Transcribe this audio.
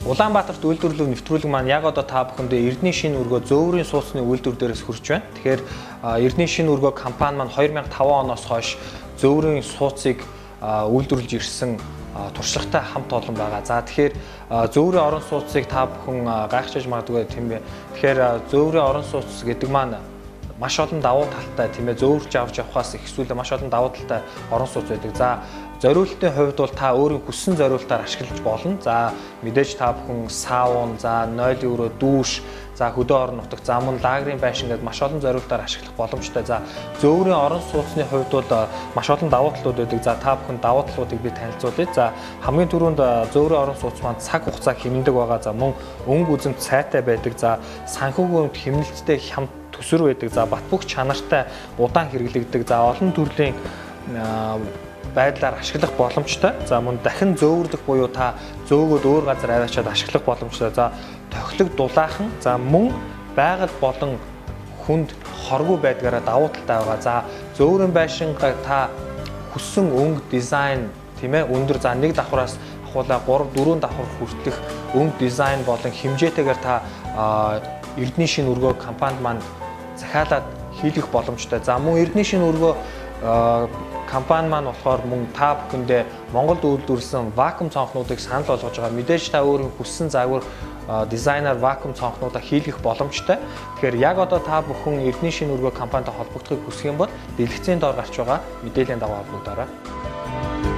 Улаанбаатарт үйлдвэрлэв нэвтрүүлэг маань яг одоо та бүхэндээ Эрдэнэ шинэ өргөө зөөврийн сууцны үйлдвэр дээрээс хүрч байна. Тэгэхээр Эрдэнэ шинэ өргөө компани маань 2005 оноос хойш зөөврийн сууцыг үйлдвэрлэж ирсэн туршлагатай хамт олон байгаа. За тэгэхээр зөөврийн орон сууцыг та бүхэн гайхчихж магадгүй тийм ээ. Тэгэхээр зөөврийн орон сууц гэдэг маань маш олон давуу талтай тийм ээ, зөөврч авч явахаас ихсүүлээ маш олон давуу талтай орон сууц байдаг. За зориултын хувьд бол та өөрийн хүссэн зориултаар ашиглаж болно. За мэдээж та бүхэн саун, за 0 евро дүүш, за хөдөө орон нутаг, за мөн лагерын байшин гэдэг маш олон зориултаар ашиглах боломжтой. За зөөврийн орон сууцны хувьд бол маш олон давуу талууд байдаг. За та бүхэн давуу талуудыг би танилцуулъя. За хамгийн түрүүнд зөөврийн орон сууц маань цаг хугацаа хэмнэдэг байгаа. За мөн өнгө үзэмт сайтай байдаг. За санхүүгийн хувьд хэмнэлттэй хямд төсвөр байдаг. За бат бөх чанартай удаан хэрэглэгддэг. За олон төрлийн байдлаар ашиглах боломжтой. За мөн дахин зөөвөрлөх буюу та зөөгөөд өөр газар аваачаад ашиглах боломжтой. За тохилог дулаахан, за мөн байгаль болон хүнд хоргүй байдгаараа давуу талтай байгаа. За зөөврийн байшингаа та хүссэн өнгө дизайн тийм ээ өндөр, за нэг давхраас ахуулаа 3-4 давхар хүртэлх өнгө дизайн болон хэмжээтэйгээр та Эрдэнэ шинэ өргөө компанид маань захиалаад хийх боломжтой. За мөн Эрдэнэ шинэ өргөө компани маань болохоор мөн та бүхэндээ Монголд үйлдвэрлэсэн вакуум цонхнуудыг санал болгож байгаа. Мэдээж та өөрийн хүссэн загвар дизайнер вакуум цонхнуудаа хийлгэх боломжтой. Тэгэхээр яг одоо та бүхэн Эрдэнэ шинэ өргөө компанитай холбогдохыг хүсэх юм бол дэлгэцийн доор гарч байгаа мэдээллийн дагуу холбогдоорой.